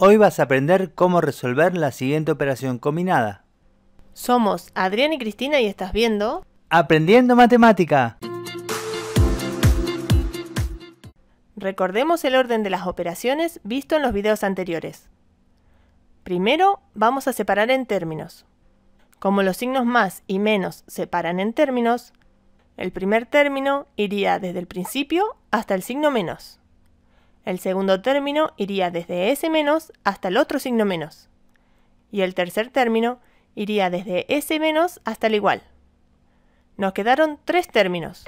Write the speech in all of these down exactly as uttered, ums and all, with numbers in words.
Hoy vas a aprender cómo resolver la siguiente operación combinada. Somos Adrián y Cristina y estás viendo ¡Aprendiendo Matemática! Recordemos el orden de las operaciones visto en los videos anteriores. Primero vamos a separar en términos. Como los signos más y menos separan en términos, el primer término iría desde el principio hasta el signo menos. El segundo término iría desde ese menos hasta el otro signo menos. Y el tercer término iría desde ese menos hasta el igual. Nos quedaron tres términos.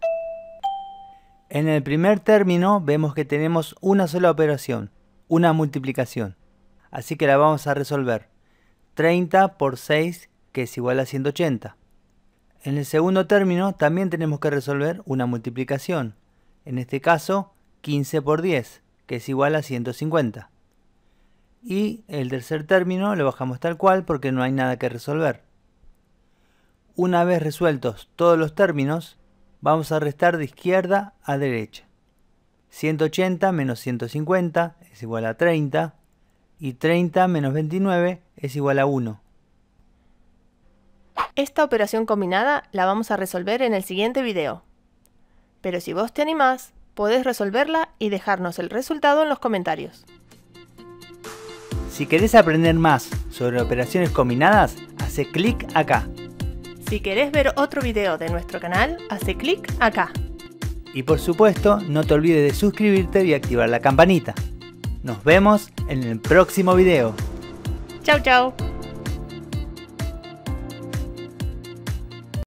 En el primer término vemos que tenemos una sola operación, una multiplicación. Así que la vamos a resolver. treinta por seis, que es igual a ciento ochenta. En el segundo término también tenemos que resolver una multiplicación. En este caso, quince por diez, que es igual a ciento cincuenta. Y el tercer término lo bajamos tal cual porque no hay nada que resolver. Una vez resueltos todos los términos, vamos a restar de izquierda a derecha. ciento ochenta menos ciento cincuenta es igual a treinta y treinta menos veintinueve es igual a uno. Esta operación combinada la vamos a resolver en el siguiente video. Pero si vos te animás, podés resolverla y dejarnos el resultado en los comentarios. Si querés aprender más sobre operaciones combinadas, hace clic acá. Si querés ver otro video de nuestro canal, hace clic acá. Y por supuesto, no te olvides de suscribirte y activar la campanita. Nos vemos en el próximo video. Chau chau.